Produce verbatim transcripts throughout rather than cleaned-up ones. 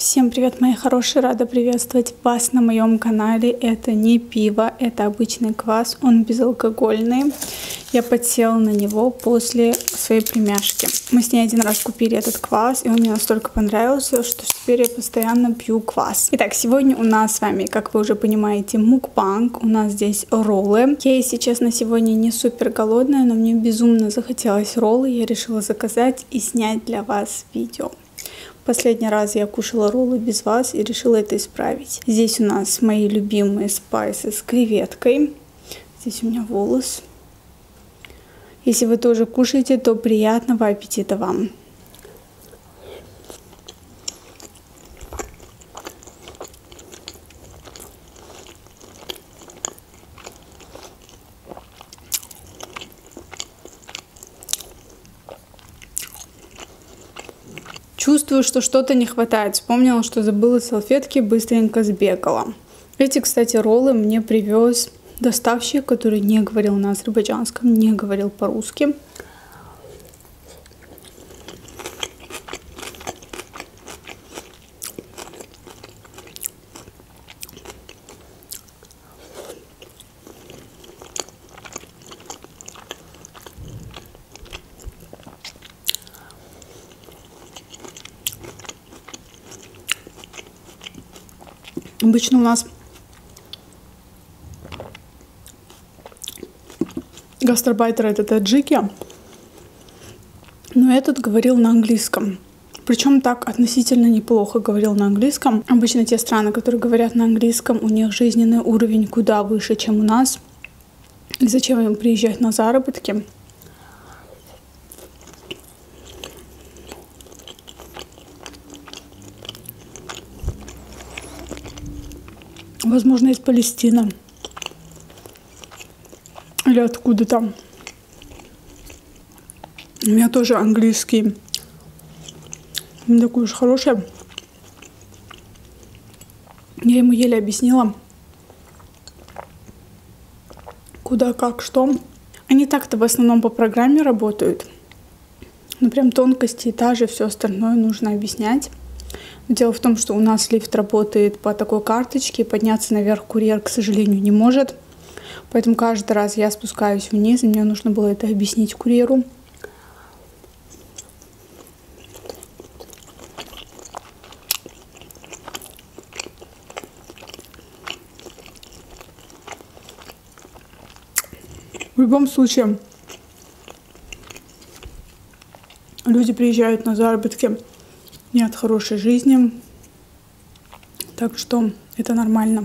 Всем привет, мои хорошие, рада приветствовать вас на моем канале. Это не пиво, это обычный квас, он безалкогольный. Я подсела на него после своей племяшки. Мы с ней один раз купили этот квас, и он мне настолько понравился, что теперь я постоянно пью квас. Итак, сегодня у нас с вами, как вы уже понимаете, мукбанг. У нас здесь роллы. Я, если честно, сегодня не супер голодная, но мне безумно захотелось роллы. Я решила заказать и снять для вас видео. Последний раз я кушала роллы без вас и решила это исправить. Здесь у нас мои любимые спайсы с креветкой. Здесь у меня волос. Если вы тоже кушаете, то приятного аппетита вам. Чувствую, что что-то не хватает. Вспомнила, что забыла салфетки, быстренько сбегала. Эти, кстати, роллы мне привез доставщик, который не говорил на азербайджанском, не говорил по-русски. Обычно у нас гастарбайтеры это таджики, но этот говорил на английском. Причем так относительно неплохо говорил на английском. Обычно те страны, которые говорят на английском, у них жизненный уровень куда выше, чем у нас. И зачем им приезжать на заработки? Возможно, из Палестины. Или откуда там. У меня тоже английский не такой уж хороший. Я ему еле объяснила, куда, как, что. Они так-то в основном по программе работают. Но прям тонкости, этажи, все остальное нужно объяснять. Дело в том, что у нас лифт работает по такой карточке, подняться наверх курьер, к сожалению, не может. Поэтому каждый раз я спускаюсь вниз, и мне нужно было это объяснить курьеру. В любом случае, люди приезжают на заработки не от хорошей жизни, так что это нормально.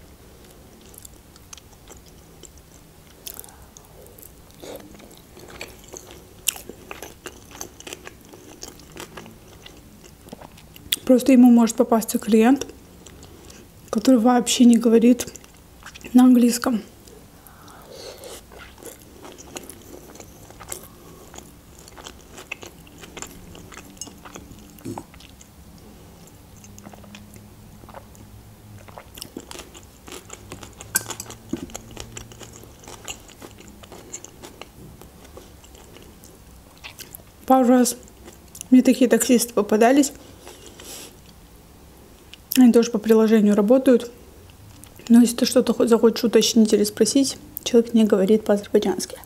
Просто ему может попасться клиент, который вообще не говорит на английском. Пару раз мне такие таксисты попадались. Они тоже по приложению работают. Но если ты что-то захочешь уточнить или спросить, человек не говорит по-азербайджански.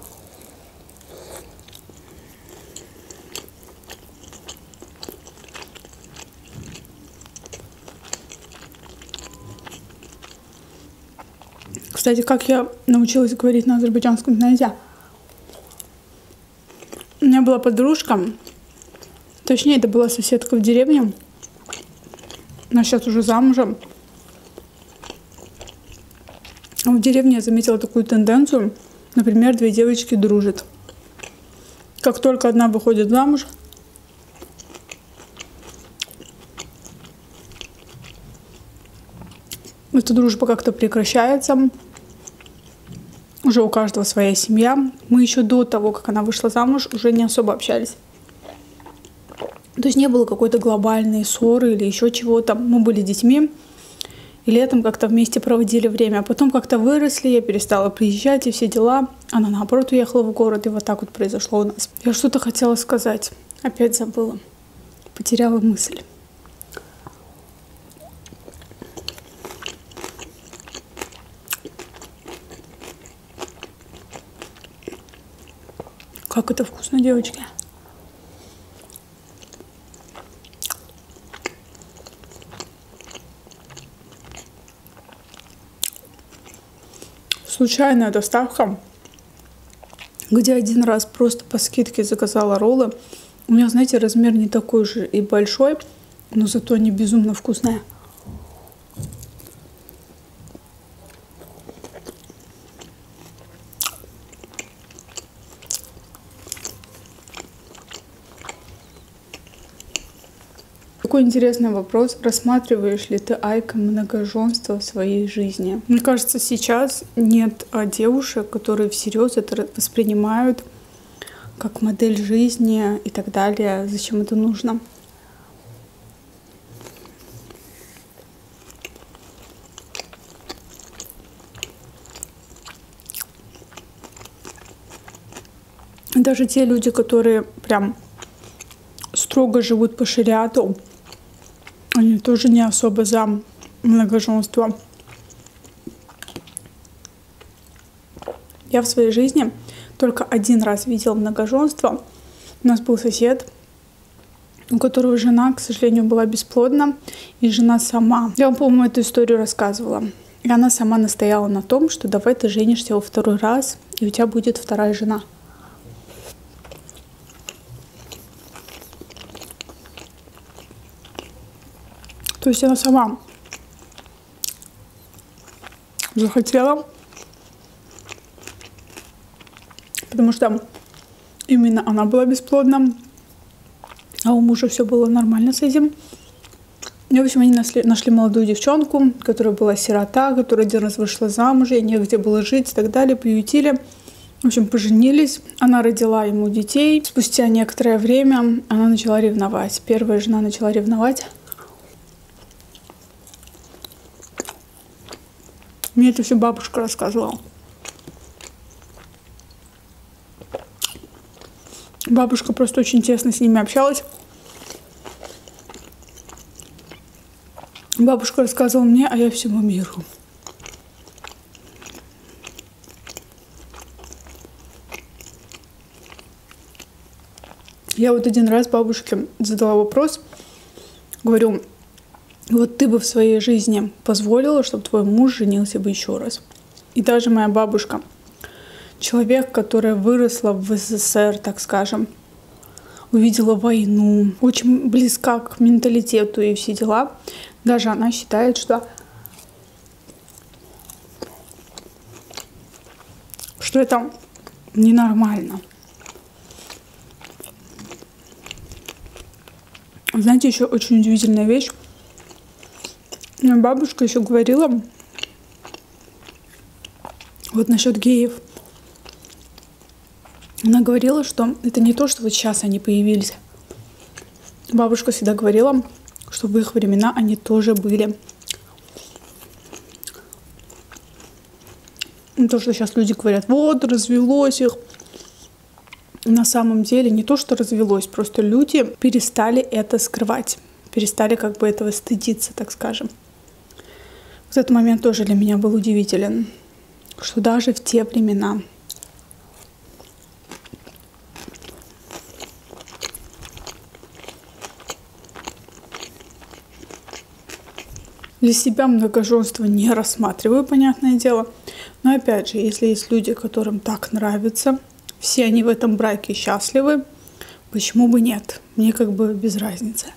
Кстати, как я научилась говорить на азербайджанском, знаете? У меня была подружка, точнее, это была соседка в деревне. Она сейчас уже замужем. В деревне я заметила такую тенденцию. Например, две девочки дружат. Как только одна выходит замуж, эта дружба как-то прекращается. Уже у каждого своя семья. Мы еще до того, как она вышла замуж, уже не особо общались. То есть не было какой-то глобальной ссоры или еще чего-то. Мы были детьми и летом как-то вместе проводили время. А потом как-то выросли, я перестала приезжать и все дела. Она наоборот уехала в город, и вот так вот произошло у нас. Я что-то хотела сказать, опять забыла. Потеряла мысль. Как это вкусно, девочки. Случайная доставка, где один раз просто по скидке заказала роллы. У меня, знаете, размер не такой же и большой, но зато они безумно вкусные. Такой интересный вопрос. Рассматриваешь ли ты, Айка, многоженство в своей жизни? Мне кажется, сейчас нет девушек, которые всерьез это воспринимают как модель жизни и так далее. Зачем это нужно? Даже те люди, которые прям строго живут по шариату, они тоже не особо за многоженство. Я в своей жизни только один раз видела многоженство. У нас был сосед, у которого жена, к сожалению, была бесплодна. И жена сама, я вам, по-моему, эту историю рассказывала. И она сама настояла на том, что давай ты женишься во второй раз, и у тебя будет вторая жена. То есть она сама захотела, потому что именно она была бесплодна, а у мужа все было нормально с этим. И, в общем, они нашли, нашли молодую девчонку, которая была сирота, которая один раз вышла замуж, ей негде было жить и так далее, приютили. В общем, поженились. Она родила ему детей. Спустя некоторое время она начала ревновать. Первая жена начала ревновать. Мне это все бабушка рассказывала. Бабушка просто очень тесно с ними общалась. Бабушка рассказывала мне, а я всему миру. Я вот один раз бабушке задала вопрос. Говорю, вот ты бы в своей жизни позволила, чтобы твой муж женился бы еще раз? И даже моя бабушка, человек, которая выросла в СССР, так скажем, увидела войну, очень близка к менталитету и все дела, даже она считает, что, что это ненормально. Знаете, еще очень удивительная вещь. Моя бабушка еще говорила вот насчет геев. Она говорила, что это не то, что вот сейчас они появились. Бабушка всегда говорила, что в их времена они тоже были. То, что сейчас люди говорят, вот, развелось их. На самом деле не то, что развелось, просто люди перестали это скрывать. Перестали как бы этого стыдиться, так скажем. Вот этот момент тоже для меня был удивителен, что даже в те времена для себя многоженство не рассматриваю, понятное дело. Но опять же, если есть люди, которым так нравится, все они в этом браке счастливы, почему бы нет? Мне как бы без разницы.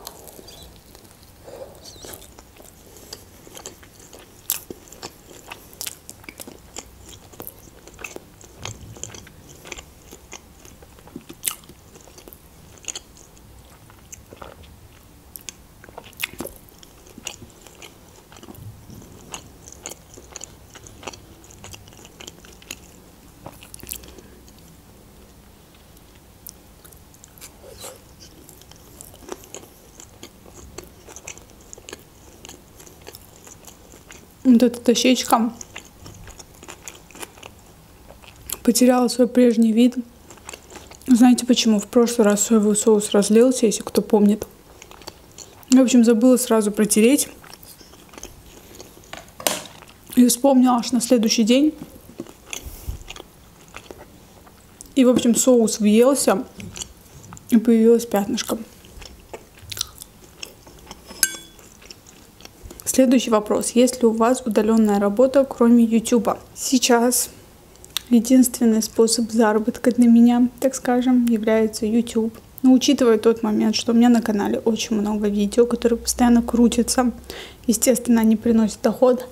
Вот эта дощечка потеряла свой прежний вид. Знаете почему? В прошлый раз соевый соус разлился, если кто помнит. Я, в общем, забыла сразу протереть. И вспомнила аж на следующий день. И, в общем, соус въелся, и появилось пятнышко. Следующий вопрос. Есть ли у вас удаленная работа, кроме ютуба? Сейчас единственный способ заработка для меня, так скажем, является YouTube. Но учитывая тот момент, что у меня на канале очень много видео, которые постоянно крутятся, естественно, они приносят доход.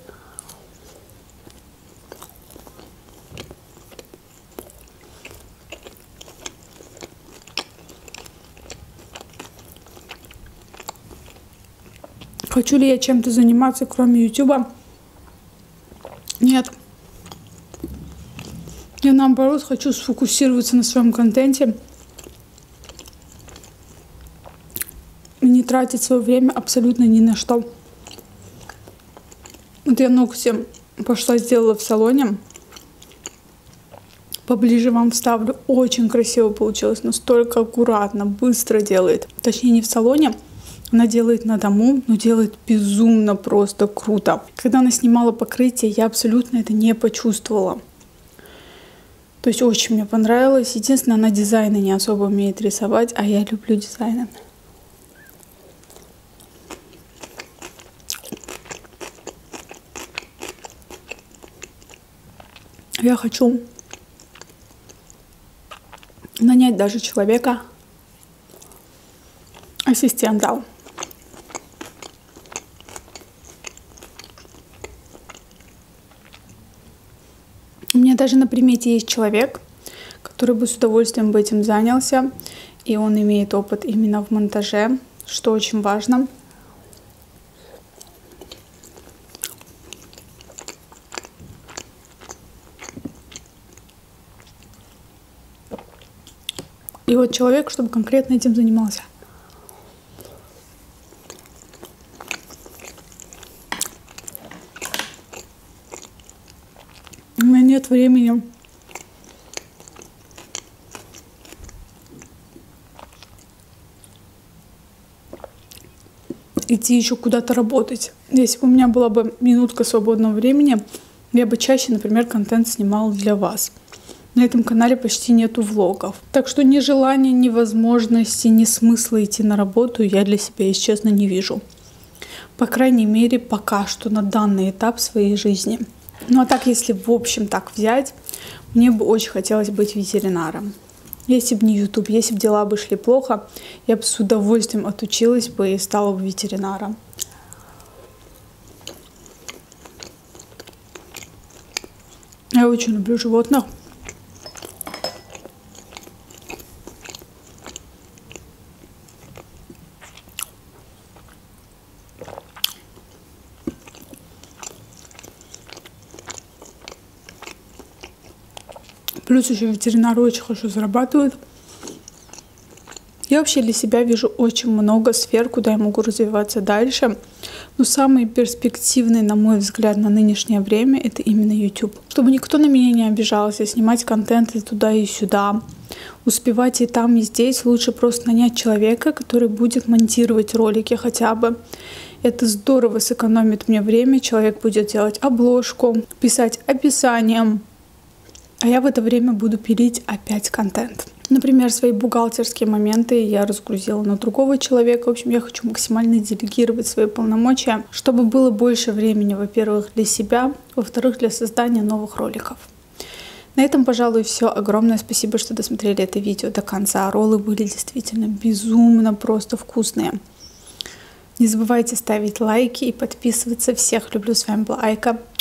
Хочу ли я чем-то заниматься, кроме ютуба? Нет. Я, наоборот, хочу сфокусироваться на своем контенте и не тратить свое время абсолютно ни на что. Вот я ногти пошла сделала в салоне. Поближе вам вставлю. Очень красиво получилось. Настолько аккуратно, быстро делает. Точнее, не в салоне. Она делает на дому, но делает безумно просто круто. Когда она снимала покрытие, я абсолютно это не почувствовала. То есть очень мне понравилось. Единственное, она дизайны не особо умеет рисовать, а я люблю дизайны. Я хочу нанять даже человека, ассистента. У меня даже на примете есть человек, который бы с удовольствием бы этим занялся, и он имеет опыт именно в монтаже, что очень важно. И вот человек, чтобы конкретно этим занимался. У меня нет времени идти еще куда-то работать. Если бы у меня была бы минутка свободного времени, я бы чаще, например, контент снимала для вас. На этом канале почти нету влогов. Так что ни желания, ни возможности, ни смысла идти на работу я для себя, если честно, не вижу. По крайней мере, пока что на данный этап своей жизни. Ну а так, если в общем так взять, мне бы очень хотелось быть ветеринаром. Если бы не YouTube, если бы дела бы шли плохо, я бы с удовольствием отучилась бы и стала бы ветеринаром. Я очень люблю животных. Плюс еще ветеринары очень хорошо зарабатывают. Я вообще для себя вижу очень много сфер, куда я могу развиваться дальше. Но самый перспективный, на мой взгляд, на нынешнее время, это именно YouTube. Чтобы никто на меня не обижался, снимать контент и туда, и сюда. Успевать и там, и здесь. Лучше просто нанять человека, который будет монтировать ролики хотя бы. Это здорово сэкономит мне время. Человек будет делать обложку, писать описание. А я в это время буду пилить опять контент. Например, свои бухгалтерские моменты я разгрузила на другого человека. В общем, я хочу максимально делегировать свои полномочия, чтобы было больше времени, во-первых, для себя, во-вторых, для создания новых роликов. На этом, пожалуй, все. Огромное спасибо, что досмотрели это видео до конца. Роллы были действительно безумно просто вкусные. Не забывайте ставить лайки и подписываться. Всех люблю. С вами была Айка.